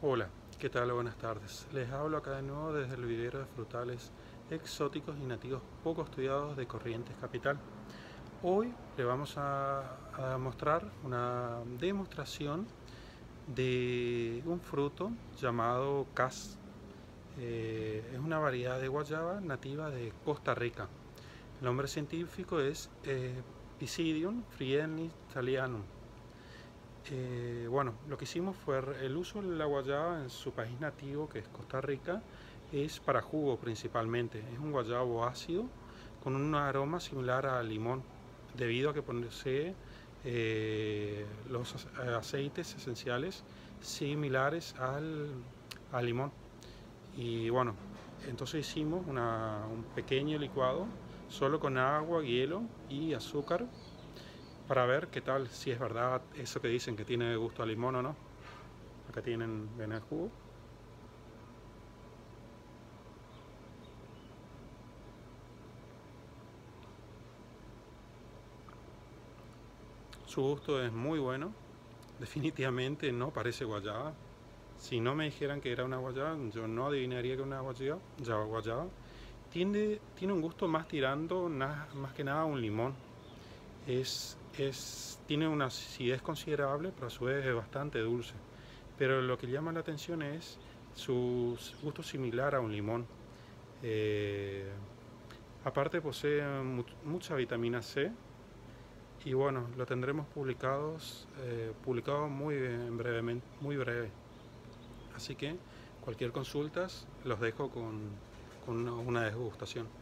Hola, ¿qué tal? Buenas tardes. Les hablo acá de nuevo desde el vivero de frutales exóticos y nativos poco estudiados de Corrientes Capital. Hoy le vamos a mostrar una demostración de un fruto llamado cas. Es una variedad de guayaba nativa de Costa Rica. El nombre científico es Pisidium frienis thalianum. Bueno, lo que hicimos fue el uso de la guayaba en su país nativo, que es Costa Rica, es para jugo principalmente. Es un guayabo ácido con un aroma similar al limón, debido a que posee los aceites esenciales similares al limón. Y bueno, entonces hicimos un pequeño licuado solo con agua, hielo y azúcar para ver qué tal, si es verdad eso que dicen que tiene gusto a limón o no. Acá tienen, ven el jugo. Su gusto es muy bueno, definitivamente no parece guayaba. Si no me dijeran que era una guayaba, yo no adivinaría que era una guayaba. Tiene un gusto más tirando, más que nada a un limón. Tiene una acidez considerable, pero a su vez es bastante dulce. Pero lo que llama la atención es su gusto similar a un limón. Eh, Aparte posee mucha vitamina C y bueno, lo tendremos publicado muy breve. Así que cualquier consulta los dejo con una degustación.